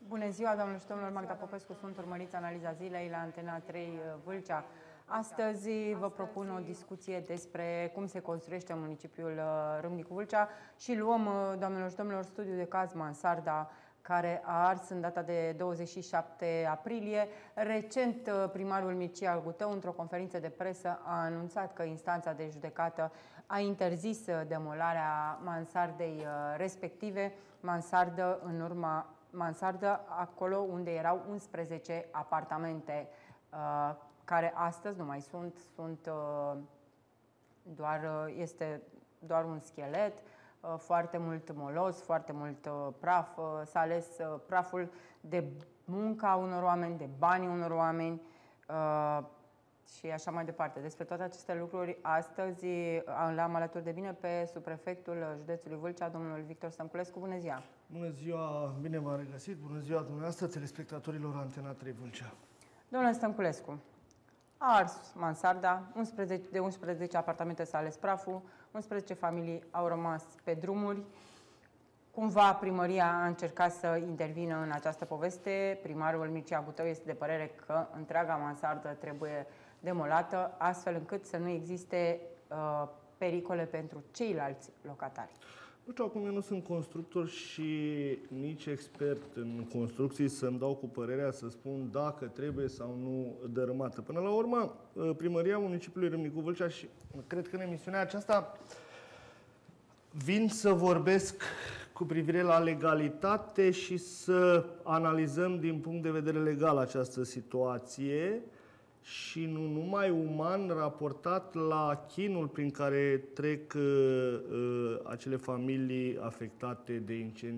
Bună ziua, doamnelor și domnilor, Magda Popescu, sunt urmăriți analiza zilei la Antena 3 Vâlcea. Astăzi vă propun o discuție despre cum se construiește municipiul Râmnicu Vâlcea și luăm, doamnelor și domnilor, studiul de caz Mansarda, care a ars în data de 27 aprilie. Recent, primarul Mircea Gutău, într-o conferință de presă, a anunțat că instanța de judecată a interzis demolarea mansardei respective, mansardă acolo unde erau 11 apartamente care astăzi nu mai sunt este doar un schelet, foarte mult moloz, foarte mult praf. S-a ales praful de munca unor oameni, de banii unor oameni și așa mai departe. Despre toate aceste lucruri, astăzi l-am alături de bine pe subprefectul județului Vâlcea, domnul Victor Stănculescu. Bună ziua! Bună ziua, bine v-am regăsit! Bună ziua dumneavoastră, telespectatorilor Antena 3 Vâlcea! Domnule Stănculescu, a ars mansarda, de 11 apartamente s-a ales praful, 11 familii au rămas pe drumuri. Cumva primăria a încercat să intervină în această poveste. Primarul Mircea Gutău este de părere că întreaga mansardă trebuie demolată, astfel încât să nu existe pericole pentru ceilalți locatari. Nu știu, acum eu nu sunt constructor și nici expert în construcții să-mi dau cu părerea să spun dacă trebuie sau nu dărâmată. Până la urmă, primăria municipiului Râmnicu Vâlcea, și cred că în emisiunea aceasta vin să vorbesc cu privire la legalitate și să analizăm din punct de vedere legal această situație și nu numai uman, raportat la chinul prin care trec acele familii afectate de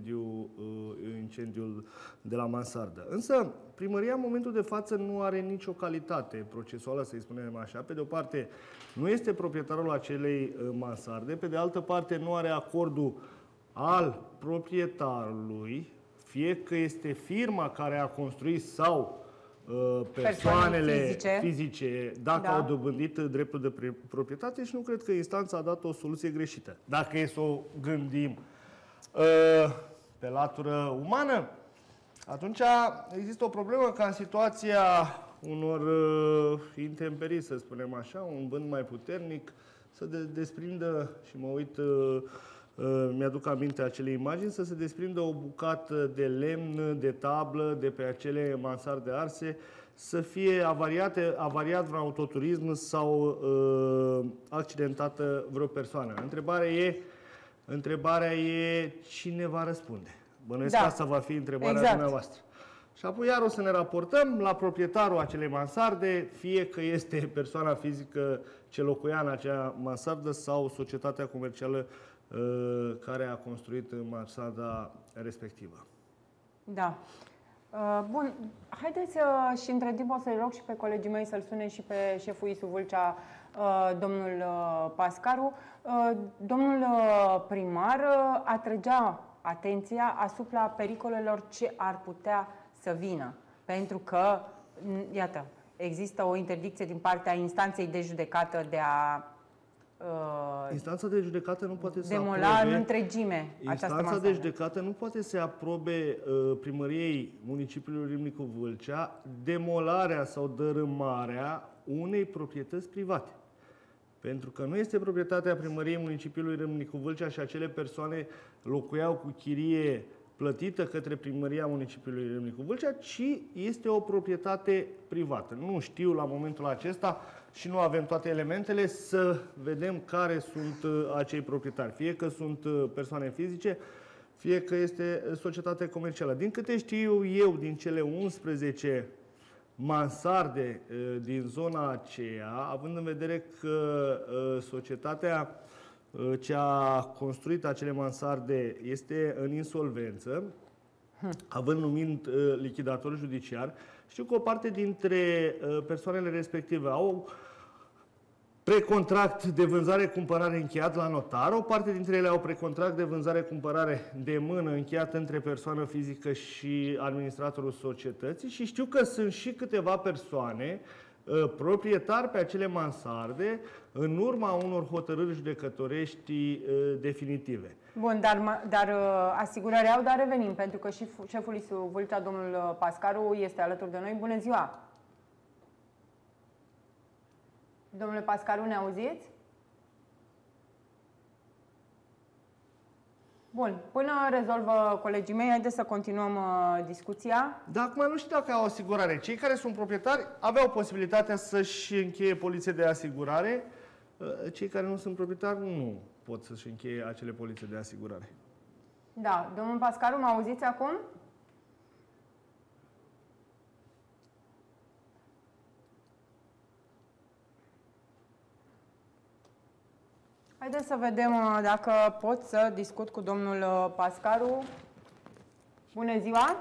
incendiul de la mansardă. Însă, primăria în momentul de față nu are nicio calitate procesuală, să-i spunem așa. Pe de o parte, nu este proprietarul acelei mansarde, pe de altă parte, nu are acordul al proprietarului, fie că este firma care a construit sau persoanele fizice, dacă au dobândit dreptul de proprietate, și nu cred că instanța a dat o soluție greșită. Dacă e să o gândim pe latură umană, atunci există o problemă ca în situația unor intemperii, să spunem așa, un vânt mai puternic, să desprindă, și mă uit, mi-aduc aminte acele imagini, să se desprindă o bucată de lemn, de tablă, de pe acele mansarde arse, să fie avariat vreun autoturism sau accidentată vreo persoană. Întrebarea e cine va răspunde. Bănuiesc că asta va fi întrebarea dumneavoastră. Și apoi iar o să ne raportăm la proprietarul acelei mansarde, fie că este persoana fizică ce locuia în acea mansardă sau societatea comercială care a construit mansarda respectivă. Da. Bun, haideți și între timp o să-i rog și pe colegii mei să-l sune și pe șeful ISU Vâlcea, domnul Pascaru. Domnul primar atrăgea atenția asupra pericolelor ce ar putea să vină. Pentru că, iată, există o interdicție din partea instanței de judecată de a instanța de judecată nu poate să demola în întregime această mansardă. Instanța de judecată nu poate să aprobe primăriei municipiului Râmnicu Vâlcea demolarea sau dărâmarea unei proprietăți private. Pentru că nu este proprietatea primăriei municipiului Râmnicu Vâlcea și acele persoane locuiau cu chirie plătită către primăria municipiului Râmnicu Vâlcea, ci este o proprietate privată. Nu știu la momentul acesta și nu avem toate elementele să vedem care sunt acei proprietari. Fie că sunt persoane fizice, fie că este societate comercială. Din câte știu eu, din cele 11 mansarde din zona aceea, având în vedere că societatea ce a construit acele mansarde este în insolvență, având numind lichidator judiciar, știu că o parte dintre persoanele respective au precontract de vânzare-cumpărare încheiat la notar, o parte dintre ele au precontract de vânzare-cumpărare de mână încheiat între persoană fizică și administratorul societății și știu că sunt și câteva persoane proprietar pe acele mansarde în urma unor hotărâri judecătorești definitive. Bun, dar asigurări au, dar revenim, pentru că și șeful ISU Vâlcea, domnul Pascaru, este alături de noi. Bună ziua! Domnule Pascaru, ne auziți? Bun, până rezolvă colegii mei, haideți să continuăm discuția. Dar acum nu știu dacă au asigurare. Cei care sunt proprietari aveau posibilitatea să-și încheie polițe de asigurare. Cei care nu sunt proprietari nu pot să-și încheie acele polițe de asigurare. Da, domnul Pascaru, mă auziți acum? Haideți să vedem dacă pot să discut cu domnul Pascaru. Bună ziua!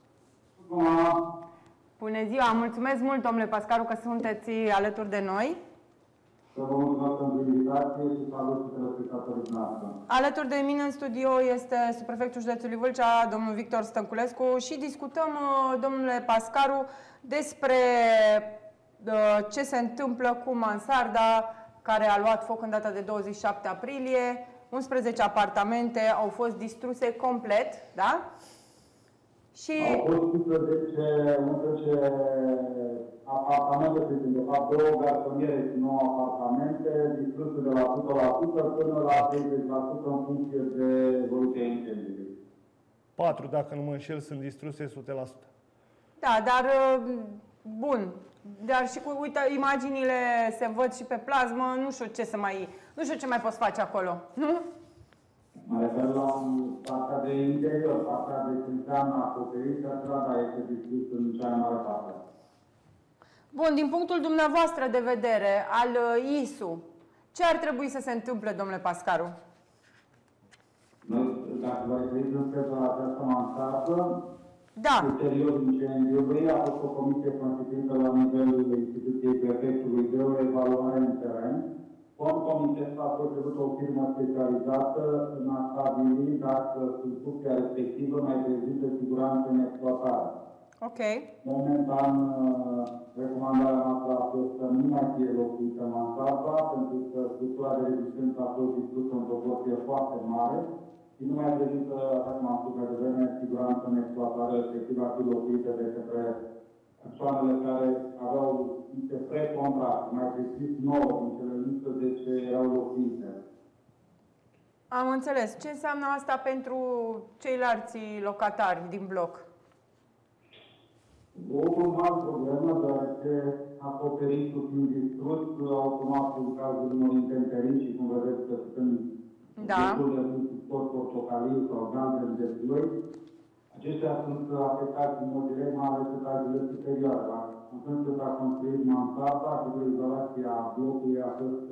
Bună ziua! Mulțumesc mult, domnule Pascaru, că sunteți alături de noi. Să vă mulțumesc pentru invitație și salut telespectatorii noastre. Alături de mine în studio este subprefectul județului Vâlcea, domnul Victor Stănculescu, și discutăm, domnule Pascaru, despre ce se întâmplă cu mansarda care a luat foc în data de 27 aprilie. 11 apartamente au fost distruse complet, da? Și Au fost 11 apartamente, de fapt 2 garsoniere și 9 apartamente, distruse de la 100% până la 30% în funcție de evoluția incendiului. 4, dacă nu mă înșel, sunt distruse 100%. da, dar bun. Dar și cu, uite, imaginile se văd și pe plasmă, nu știu ce mai poți face acolo, nu? Mă refer la partea de interior, partea de ce înseamnă acoperită, strada este distrusă în cea mai mare parte. Bun, din punctul dumneavoastră de vedere al ISU, ce ar trebui să se întâmple, domnule Pascaru? Noi, dacă vă referiți în special la această mansardă, Da. ulterior incendiului a fost o comisie constituită la nivelul instituției prefectului de o evaluare în teren. Concomitent a procedut o firmă specializată în a stabili dacă construcția respectivă mai prezintă siguranță în exploatare. Ok. Momentan, recomandarea noastră a fost să nu mai fie locuită mansarda, pentru că structura de rezistență a fost distrusă în proporție foarte mare și nu mai prezintă, așa cum am spus mai devreme, siguranță în exploatare, respectiv a fi locuită de către persoanele care aveau niște precontract, mai precis 9 din cele 11 erau locuite. Am înțeles. Ce înseamnă asta pentru ceilalți locatari din bloc? O mare problemă, deoarece acoperitul fiind distrus, automat în cazul unor intemperii și cum vedeți că sunt destul de mult sport portocaliu sau galben de flori, aceștia sunt afectați în mod direct, mai ales etajele superioare. Atunci când s-a construit mansarda, izolația blocului a fost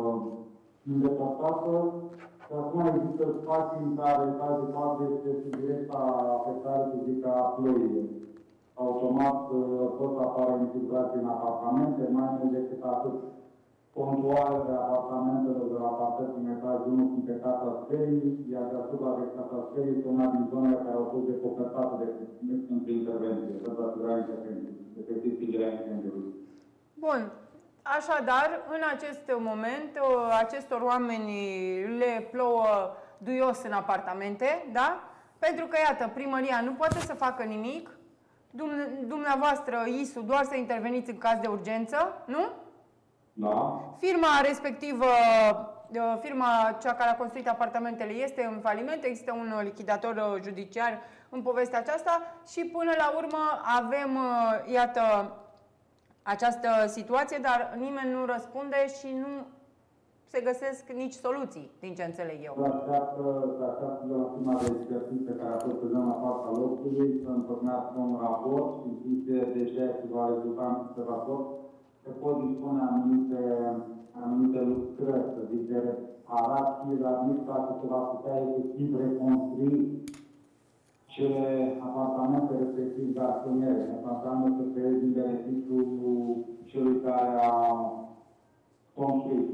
îndepărtată și acum există spații în care etajul 4 este sub directa afectare fizică a ploilor. Automat pot apare infiltrații în apartamente, mai mult decât atât. Contoarele apartamentelor de la partet în etajul 1 sunt pe catasferii, iar deasupra de catasferii sunt una din zonele care au fost decopertate de intervenție, pentru asigurarea intervenției, efectiv stingerea incendiului. Bun. Așadar, în acest moment, acestor oameni le plouă duios în apartamente, da? Pentru că, iată, primăria nu poate să facă nimic, dumneavoastră, ISU, doar să interveniți în caz de urgență, nu? Da. Firma respectivă, firma cea care a construit apartamentele, este în faliment, există un lichidator judiciar în povestea aceasta și până la urmă avem, iată, această situație, dar nimeni nu răspunde și nu se găsesc nici soluții, din ce înțeleg eu. Se așteaptă de la firma de expertiză care a fost prezent la fața locului să întocmească un raport și în funcție de ceea ce va rezulta în acest raport se pot dispune anumite lucrări, să zic, de reparații, dar nici dacă se va putea efectiv reconstrui cele apartamente respectiv garsoniere. Asta înseamnă să creezi în beneficiul celui care a construit.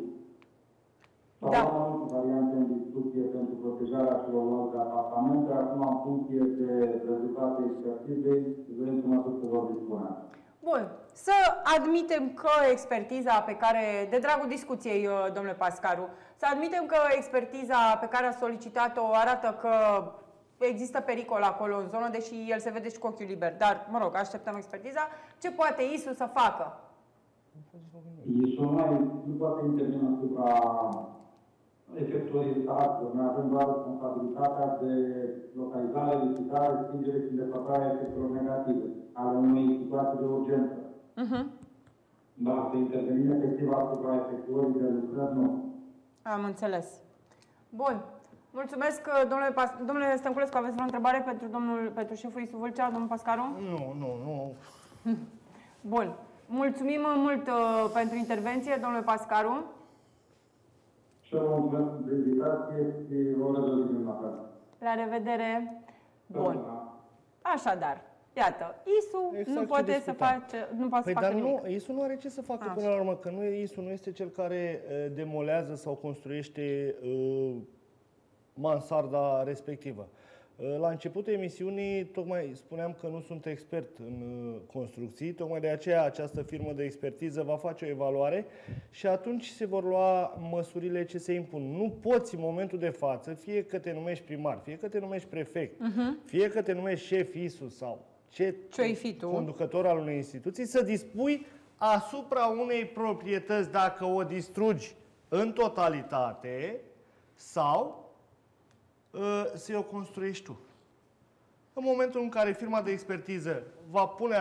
Da. Sau mai multe variante în discuție pentru protejarea celorlalte apartamente, acum în funcție de rezultate expertizei, vedem cum atât se vor dispune. Bun. Să admitem că expertiza pe care, de dragul discuției, domnule Pascaru, să admitem că expertiza pe care a solicitat-o arată că există pericol acolo în zonă, deși el se vede și cu ochiul liber. Dar, mă rog, așteptăm expertiza. Ce poate ISU să facă? ISU nu poate interveni asupra efectuării instalațiilor. Noi avem doar responsabilitatea de localizare, ridicare, stingere și îndepărtarea efectelor negative ale unei situații de urgență. Dar să intervenim efectiv asupra efectuării de lucrări, nu. Am înțeles. Bun. Mulțumesc, domnule Stănculescu, aveți vreo întrebare pentru șeful ISU Vâlcea, domnul Pascaru? Nu. Bun. Mulțumim mult pentru intervenție, domnule Pascaru. Și o mulțumesc pentru invitație și o revedere la fel. La revedere. Bun. Așadar, iată, ISU Exact nu poate să facă nimic. Nu, ISU nu are ce să facă până la urmă, că ISU nu este cel care demolează sau construiește mansarda respectivă. La începutul emisiunii tocmai spuneam că nu sunt expert în construcții, tocmai de aceea această firmă de expertiză va face o evaluare și atunci se vor lua măsurile ce se impun. Nu poți în momentul de față, fie că te numești primar, fie că te numești prefect, fie că te numești șef ISU sau ce-i fi tu, conducător al unei instituții, să dispui asupra unei proprietăți dacă o distrugi în totalitate sau să o construiești tu. În momentul în care firma de expertiză va pune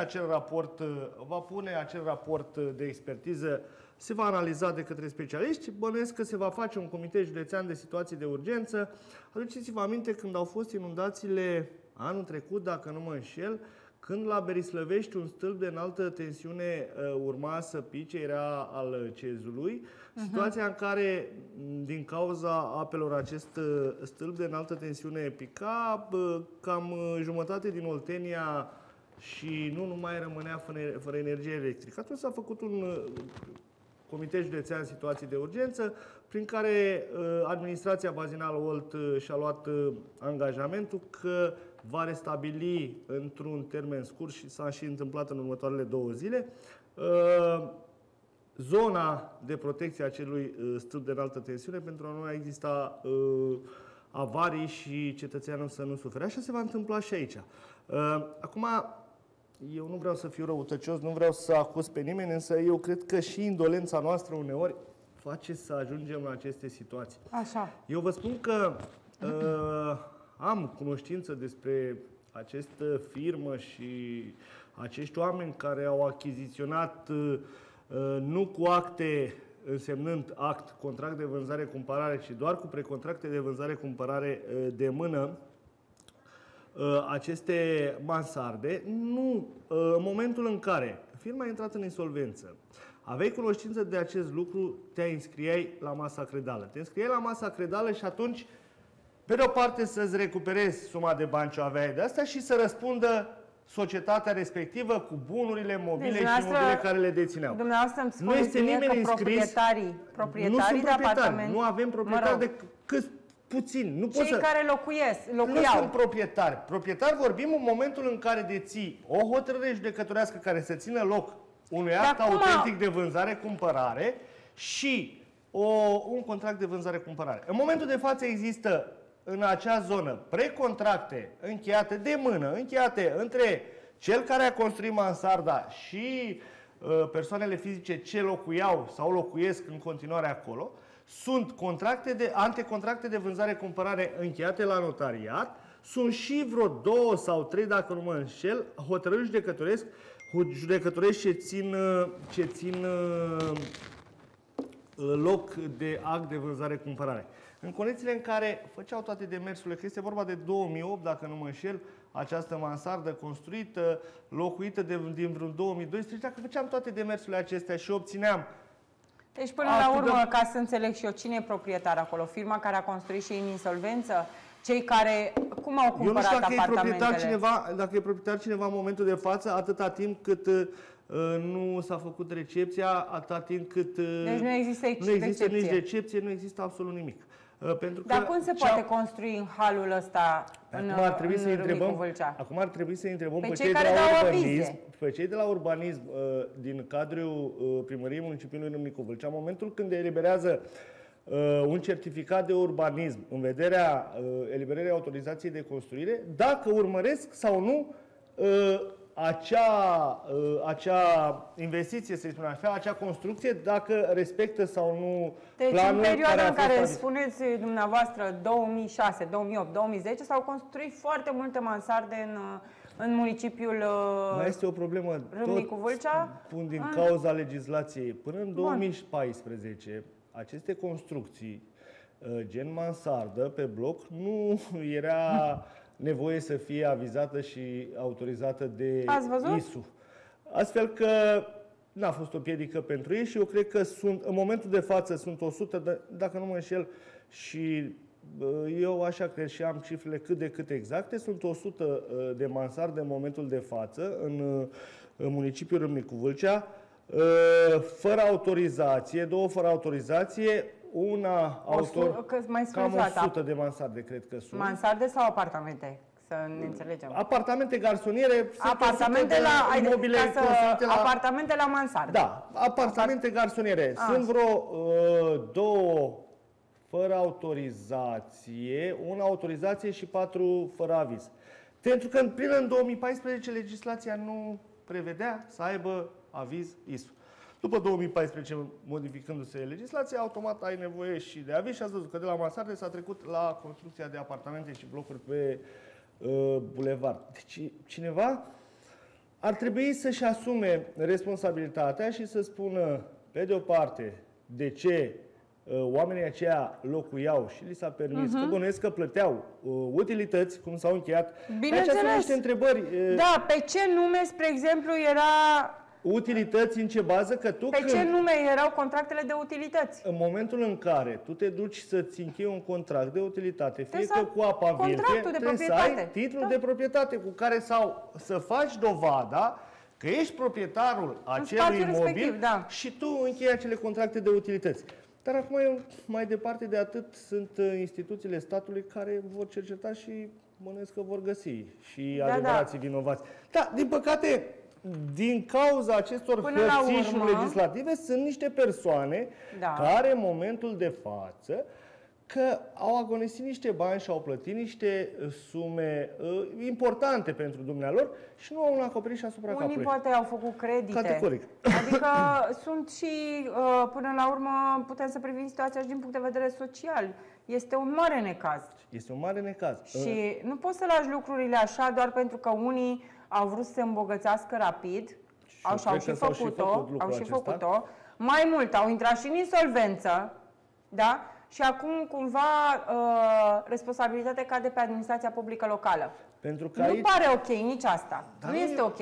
acel raport de expertiză, se va analiza de către specialiști, bănuiesc că se va face un comitet județean de situații de urgență. Aduceți-vă aminte când au fost inundațiile anul trecut, dacă nu mă înșel, când la Berislăvești un stâlp de înaltă tensiune urma să pice, era al Cezului, situația în care, din cauza apelor, acest stâlp de înaltă tensiune pica, cam jumătate din Oltenia și nu mai rămânea fără energie electrică. Atunci s-a făcut un comitet județean situații de urgență, prin care administrația bazinală Olt și-a luat angajamentul că va restabili într-un termen scurt, și s-a și întâmplat în următoarele 2 zile, zona de protecție a acelui stâlp de înaltă tensiune pentru a nu exista avarii și cetățeanul să nu sufere. Așa se va întâmpla și aici. Acum, eu nu vreau să fiu răutăcios, nu vreau să acuz pe nimeni, însă eu cred că și indolența noastră uneori face să ajungem la aceste situații. Așa. Eu vă spun că am cunoștință despre această firmă și acești oameni care au achiziționat nu cu acte însemnând contract de vânzare-cumpărare, ci doar cu precontracte de vânzare-cumpărare de mână, aceste mansarde. În momentul în care firma a intrat în insolvență, aveai cunoștință de acest lucru, te înscriai la masa credală. Te înscriai la masa credală și atunci, pe de o parte, să-ți recuperezi suma de bani ce aveai de asta și să răspundă societatea respectivă cu bunurile mobile și imobile care le dețineau. Dumneavoastră îmi nu este nimeni înscris. Proprietarii de apartament. Nu avem proprietari decât puțini. Nu cei care locuiau. Nu sunt proprietari. Proprietari vorbim în momentul în care deții o hotărâre judecătorească care să țină loc unui act autentic de vânzare-cumpărare și un contract de vânzare-cumpărare. În momentul de față există în acea zonă precontracte încheiate de mână, încheiate între cel care a construit mansarda și persoanele fizice ce locuiau sau locuiesc în continuare acolo. Sunt antecontracte de vânzare-cumpărare încheiate la notariat. Sunt și vreo 2 sau 3, dacă nu mă înșel, hotărâri judecătorești ce țin loc de act de vânzare-cumpărare. În condițiile în care făceau toate demersurile, că este vorba de 2008, dacă nu mă înșel, această mansardă construită, locuită din vreun 2012, dacă făceam toate demersurile acestea și obțineam... Deci, până la urmă, ca să înțeleg și eu, cine e proprietar acolo? Firma care a construit și în insolvență? Cei care... Cum au cumpărat apartamentele? Dacă e proprietar cineva în momentul de față, atâta timp cât nu s-a făcut recepția, atâta timp cât deci nu există nici recepție, nu există absolut nimic. Pentru că Dar cum se poate construi în halul ăsta în Râmnicu Vâlcea? Acum ar trebui să întrebăm Pe pe cei cei care de la dau urbanism, avize. pe cei de la urbanism din cadrul primăriei municipiului Râmnicu Vâlcea, în momentul când eliberează un certificat de urbanism în vederea eliberării autorizației de construire, dacă urmăresc sau nu acea investiție, să spunem așa, acea construcție, dacă respectă sau nu deci planul în perioada care a în fost care stabilit. spuneți dumneavoastră 2006, 2008, 2010 s-au construit foarte multe mansarde în municipiul Mai este o problemă. Râmnicu Vâlcea? Pun din cauza legislației. Până în 2014, aceste construcții, gen mansardă, pe bloc, nu era nevoie să fie avizată și autorizată de Ați văzut? ISU. Astfel că n-a fost o piedică pentru ei și eu cred că sunt, în momentul de față, sunt 100, dacă nu mă înșel, și eu așa cred și am cifrele cât de cât exacte, sunt 100 de mansarde în momentul de față în municipiul Râmnicu Vâlcea, fără autorizație, două fără autorizație, una cam 100 de mansarde, cred că sunt. Mansarde sau apartamente? Să ne înțelegem. Apartamente garsoniere, Apartamente la imobile construite la... apartamente la mansarde. Da, apartamente garsoniere. Sunt vreo două fără autorizație, una autorizație și 4 fără aviz. Pentru că până în 2014 legislația nu prevedea să aibă aviz ISU. După 2014, modificându-se legislația, automat ai nevoie și de aviz și ați văzut că de la mansarde s-a trecut la construcția de apartamente și blocuri pe bulevard. Deci cineva ar trebui să-și asume responsabilitatea și să spună, pe de o parte, de ce oamenii aceia locuiau și li s-a permis, că bănuiesc că plăteau utilități, cum s-au încheiat. Bineînțeles. Acestea sunt niște întrebări. Da, pe ce nume, spre exemplu, era... Utilități în ce bază? Că tu Pe ce nume erau contractele de utilități? În momentul în care tu te duci să-ți închei un contract de utilitate, fie să că ai cu apa în vie, trebuie să ai titlul de proprietate cu care sau să faci dovada că ești proprietarul acelui imobil și tu închei acele contracte de utilități. Dar acum, mai departe de atât, sunt instituțiile statului care vor cerceta și bănuiesc că vor găsi și adevărații vinovați. Da, din păcate, din cauza acestor hărțișuri legislative, sunt niște persoane care, în momentul de față, că au agonisit niște bani și au plătit niște sume importante pentru dumnealor și nu au un acoperiș asupra capului. Unii poate au făcut credite. Categoric. Adică sunt și, până la urmă, putem să privim situația și din punct de vedere social. Este un mare necaz. Este un mare necaz. Și nu poți să lași lucrurile așa doar pentru că unii au vrut să se îmbogățească rapid, au și făcut-o. Mai mult, au intrat și în insolvență, da? Și acum, cumva, responsabilitatea cade pe administrația publică locală. Pentru că nu pare ok nici asta. Nu este ok.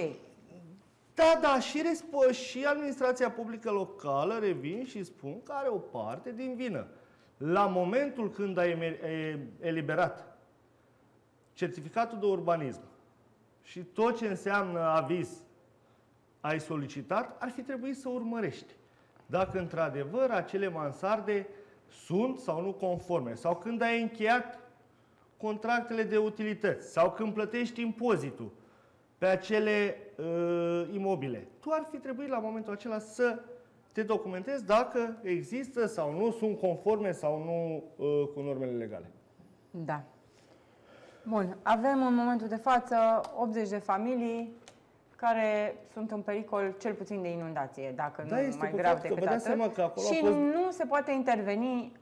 Da, și administrația publică locală, revin și spun că are o parte din vină. La momentul când ai eliberat certificatul de urbanism și tot ce înseamnă aviz ai solicitat, ar fi trebuit să urmărești dacă într-adevăr acele mansarde sunt sau nu conforme. Sau când ai încheiat contractele de utilități sau când plătești impozitul pe acele imobile. Tu ar fi trebuit la momentul acela să te documentezi dacă există sau nu, sunt conforme sau nu cu normele legale. Da. Bun. Avem în momentul de față 80 de familii care sunt în pericol cel puțin de inundație, dacă nu mai grav decât atât. Și nu se poate interveni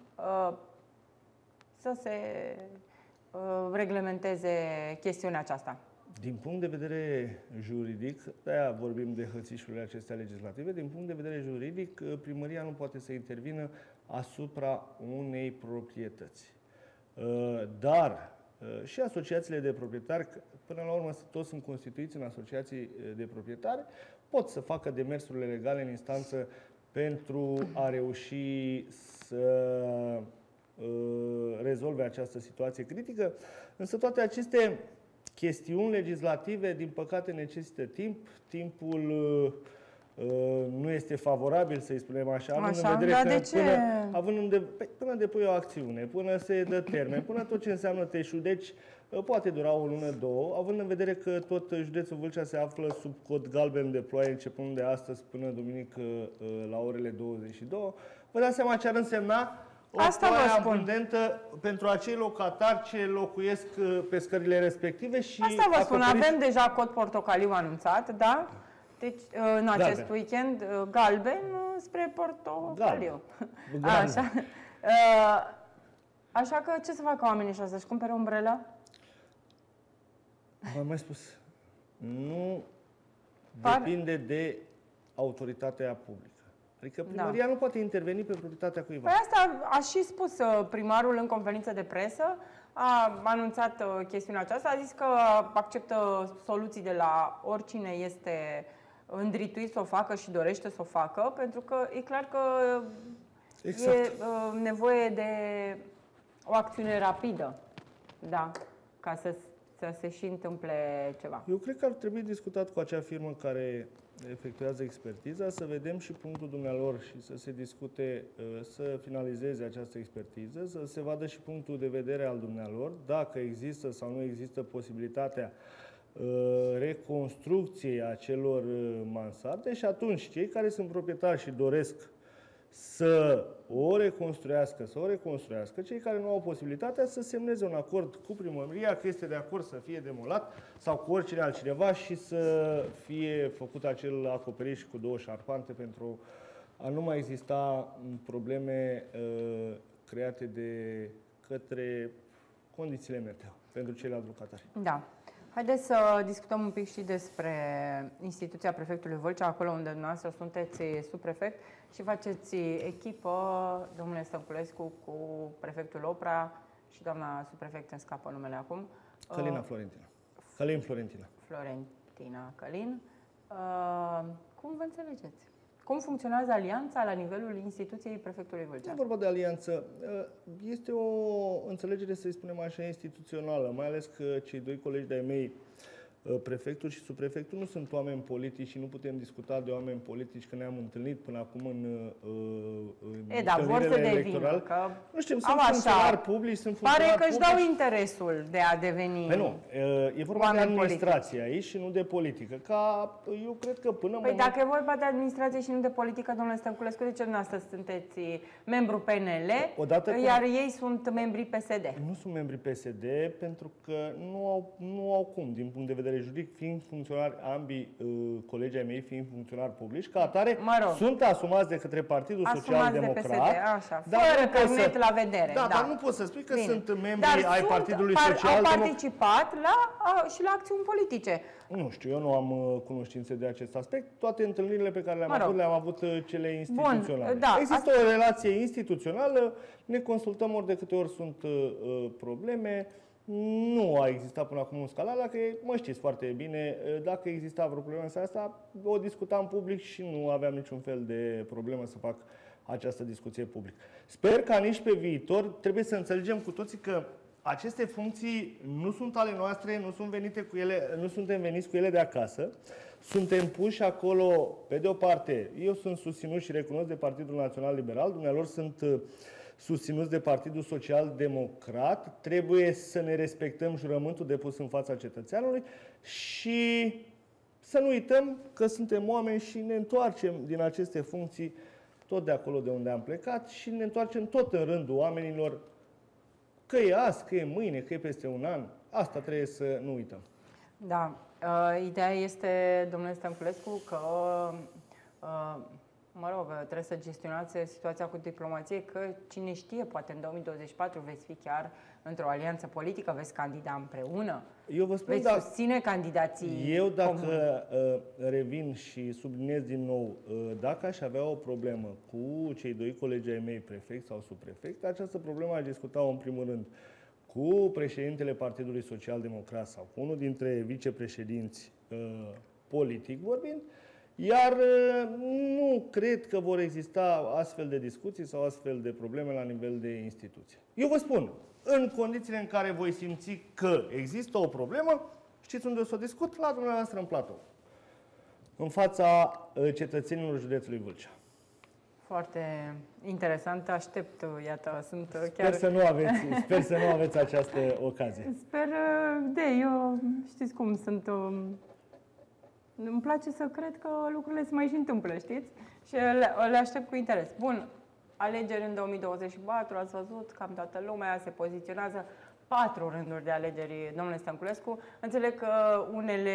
să se reglementeze chestiunea aceasta. Din punct de vedere juridic, de-aia vorbim de hățișurile acestea legislative, din punct de vedere juridic, primăria nu poate să intervină asupra unei proprietăți. Dar și asociațiile de proprietari, până la urmă toți sunt constituiți în asociații de proprietari, pot să facă demersurile legale în instanță pentru a reuși să rezolve această situație critică. Însă toate aceste chestiuni legislative, din păcate, necesită timp. Timpul nu este favorabil, să-i spunem așa, având Așa, în vedere dar că de ce? până depui o acțiune, până se dă termen, până tot ce înseamnă te judeci, poate dura o lună, două, având în vedere că tot județul Vâlcea se află sub cod galben de ploaie începând de astăzi până duminică la orele 22, vă dați seama ce ar însemna o ploaie abundentă pentru acei locatari ce locuiesc pe scările respective și Asta vă spun, avem deja cod portocaliu anunțat, da? Deci, în acest weekend, galben spre portocaliu. Așa. Așa că ce să facă oamenii ăștia? Să-și cumpere umbrelă? V-am mai spus. Nu depinde de autoritatea publică. Adică primăria nu poate interveni pe proprietatea cuiva. Păi asta a și spus primarul în conferință de presă, a anunțat chestiunea aceasta, a zis că acceptă soluții de la oricine este îndrituit să o facă și dorește să o facă, pentru că e clar că e nevoie de o acțiune rapidă, da, ca să se și întâmple ceva. Eu cred că ar trebui discutat cu acea firmă care efectuează expertiza, să vedem și punctul dumnealor și să se discute, să finalizeze această expertiză, să se vadă și punctul de vedere al dumnealor, dacă există sau nu există posibilitatea reconstrucției acelor mansarde și atunci cei care sunt proprietari și doresc să o reconstruiască, cei care nu au posibilitatea să semneze un acord cu primăria că este de acord să fie demolat sau cu oricine altcineva și să fie făcut acel acoperiș cu două șarpante pentru a nu mai exista probleme create de către condițiile meteo pentru ceilalți locatari. Da. Haideți să discutăm un pic și despre instituția prefectului Vâlcea, acolo unde dumneavoastră sunteți subprefect și faceți echipă, domnule Stănculescu, cu prefectul Oprea și doamna subprefect, îmi scapă numele acum. Călina Florentina. Călin Florentina. Florentina Călin. Cum vă înțelegeți? Cum funcționează alianța la nivelul instituției prefectului Vâlcea? Nu e vorba de alianță. Este o înțelegere, să-i spunem așa, instituțională, mai ales că cei doi colegi de-ai mei, prefectul și subprefectul, nu sunt oameni politici și nu putem discuta de oameni politici, că ne-am întâlnit până acum în întâlnirile electorale. Nu știu, sunt funcționari publici, sunt pare funcționari că își dau interesul de a deveni nu, e vorba de administrație aici și nu de politică. Eu cred că până Păi dacă e vorba de administrație și nu de politică, domnule Stănculescu, de ce dumneavoastră sunteți membru PNL, iar ei sunt membri PSD? Nu sunt membri PSD pentru că nu au cum, din punct de vedere juridic, fiind funcționari, ambii colegii ai mei fiind funcționari publici, ca atare sunt asumați de către Partidul Social Democrat. Fără carnet la vedere. Da, dar nu poți să spui că sunt membri ai Partidului Social Democrat. Au participat și la acțiuni politice. Nu știu, eu nu am cunoștințe de acest aspect. Toate întâlnirile pe care le-am avut, le-am avut cele instituționale. Bun, da, există o relație instituțională, ne consultăm ori de câte ori sunt probleme. Nu a existat până acum un scandal, dacă mă știți foarte bine, dacă exista vreo problemă în asta, o discutam public și nu aveam niciun fel de problemă să fac această discuție public. Sper ca nici pe viitor, trebuie să înțelegem cu toții că aceste funcții nu sunt ale noastre, nu suntem veniți cu ele de acasă, suntem puși acolo, pe de o parte, eu sunt susținut și recunosc de Partidul Național Liberal, dumnealor sunt susținuți de Partidul Social Democrat, trebuie să ne respectăm jurământul depus în fața cetățeanului și să nu uităm că suntem oameni și ne întoarcem din aceste funcții tot de acolo de unde am plecat și ne întoarcem tot în rândul oamenilor, că e azi, că e mâine, că e peste un an. Asta trebuie să nu uităm. Da. Ideea este, domnule Stănculescu, că trebuie să gestionați situația cu diplomație, că cine știe, poate în 2024 veți fi chiar într-o alianță politică, veți candida împreună, eu vă spun, veți susține candidații eu dacă revin și subliniez din nou, dacă aș avea o problemă cu cei doi colegi ai mei, prefect sau subprefect, această problemă aș discuta-o în primul rând cu președintele Partidului Social Democrat sau cu unul dintre vicepreședinți politic vorbind, iar nu cred că vor exista astfel de discuții sau astfel de probleme la nivel de instituție. Eu vă spun, în condițiile în care voi simți că există o problemă, știți unde o să o discut? La dumneavoastră în platou. în fața cetățenilor județului Vâlcea. Foarte interesant, aștept, iată, sunt chiar... Sper să nu aveți această ocazie. Sper eu știți cum sunt... Îmi place să cred că lucrurile se mai și întâmplă, știți? Și le aștept cu interes. Bun, alegeri în 2024, ați văzut, cam toată lumea se poziționează. 4 rânduri de alegeri, domnule Stănculescu. Înțeleg că unele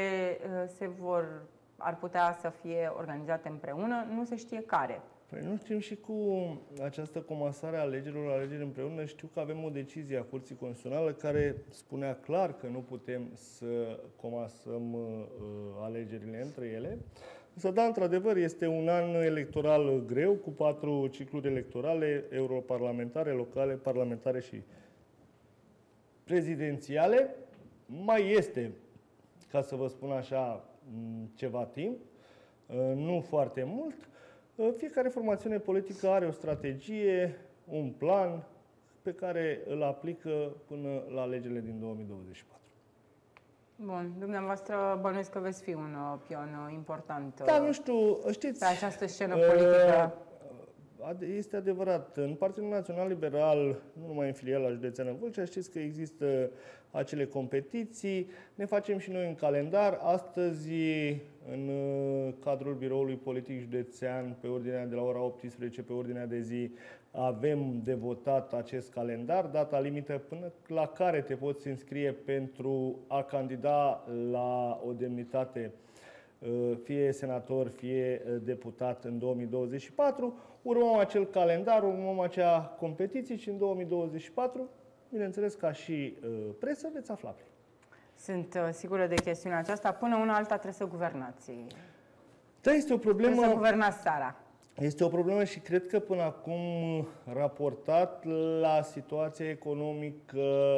ar putea să fie organizate împreună, nu se știe care. Păi nu știm și cu această comasare a alegerilor, alegeri împreună, știu că avem o decizie a Curții Constituționale care spunea clar că nu putem să comasăm alegerile între ele. Însă, da, într-adevăr, este un an electoral greu, cu 4 cicluri electorale, europarlamentare, locale, parlamentare și prezidențiale. Mai este, ca să vă spun așa, ceva timp, nu foarte mult. Fiecare formațiune politică are o strategie, un plan pe care îl aplică până la alegerile din 2024. Bun, dumneavoastră bănuiesc că veți fi un pion important da, nu știu, știți, pe această scenă politică. Este adevărat. În Partidul Național Liberal, nu numai în filiala județeană Vâlcea, știți că există acele competiții. Ne facem și noi un calendar. Astăzi, în cadrul biroului politic județean, pe ordinea de la ora 18, pe ordinea de zi, avem de votat acest calendar, data limită până la care te poți înscrie pentru a candida la o demnitate, fie senator, fie deputat în 2024. Urmăm acel calendar, urmăm acea competiție și în 2024, bineînțeles, ca și presă, veți afla prin. Sunt sigură de chestiunea aceasta. Până una alta trebuie să guvernați. Da, este o problemă. Trebuie să guvernați țara. Este o problemă și cred că până acum, raportat la situația economică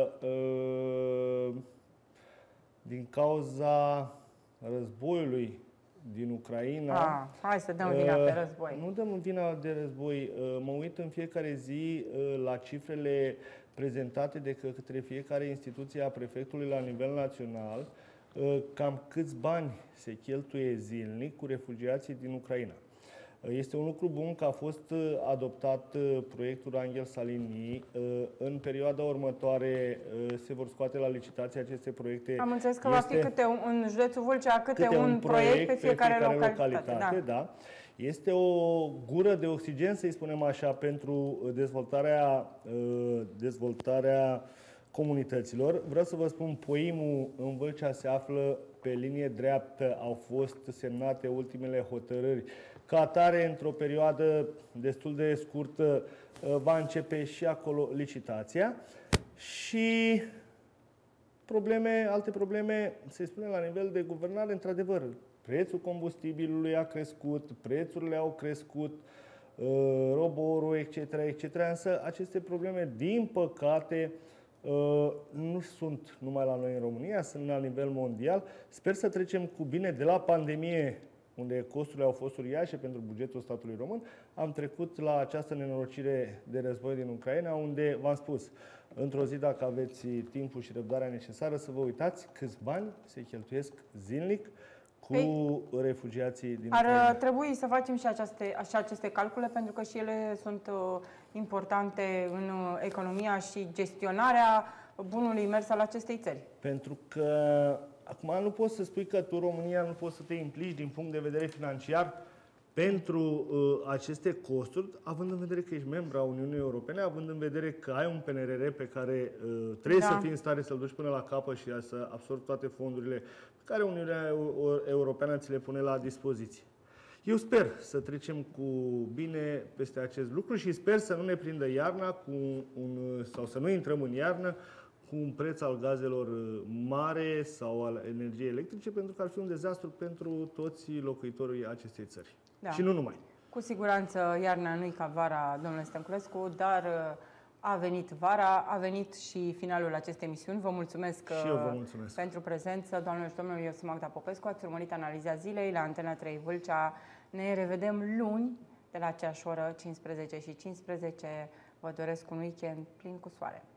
din cauza războiului din Ucraina. Hai să dăm vina pe război. Nu dăm vina de război. Mă uit în fiecare zi la cifrele prezentate de către fiecare instituție a prefectului la nivel național, cam câți bani se cheltuie zilnic cu refugiații din Ucraina. Este un lucru bun că a fost adoptat proiectul Angel Salini. În perioada următoare se vor scoate la licitație aceste proiecte. Am înțeles că va fi în județul Vâlcea câte un proiect pe fiecare localitate. Da. Este o gură de oxigen, să-i spunem așa, pentru dezvoltarea comunităților. Vreau să vă spun, POIM-ul în Vâlcea se află pe linie dreaptă, au fost semnate ultimele hotărâri. Ca atare, într-o perioadă destul de scurtă, va începe și acolo licitația. Și alte probleme, se spune la nivel de guvernare, într-adevăr, prețul combustibilului a crescut, prețurile au crescut, roborul, etc., etc. Însă aceste probleme, din păcate, nu sunt numai la noi în România, sunt la nivel mondial. Sper să trecem cu bine de la pandemie, unde costurile au fost uriașe pentru bugetul statului român, am trecut la această nenorocire de război din Ucraina, unde, v-am spus, într-o zi, dacă aveți timpul și răbdarea necesară, să vă uitați câți bani se cheltuiesc zilnic cu refugiații din Ucraina. Ar trebui să facem și aceste calcule, pentru că și ele sunt importante în economia și gestionarea bunului mers al acestei țări. Pentru că acum nu poți să spui că tu, România, nu poți să te implici din punct de vedere financiar pentru aceste costuri, având în vedere că ești membru a Uniunii Europene, având în vedere că ai un PNRR pe care trebuie să fii în stare să-l duci până la capăt și să absorbi toate fondurile pe care Uniunea Europeană ți le pune la dispoziție. Eu sper să trecem cu bine peste acest lucru și sper să nu ne prindă iarna sau să nu intrăm în iarnă cu un preț al gazelor mare sau al energiei electrice, pentru că ar fi un dezastru pentru toți locuitorii acestei țări. Da. Și nu numai. Cu siguranță iarna nu-i ca vara, domnule Stănculescu, dar a venit vara, a venit și finalul acestei emisiuni. Vă mulțumesc, și eu vă mulțumesc pentru prezență. Doamnelor și domnilor, eu sunt Magda Popescu, ați urmărit analiza zilei la Antena 3 Vâlcea. Ne revedem luni de la aceeași oră, 15:15. Vă doresc un weekend plin cu soare.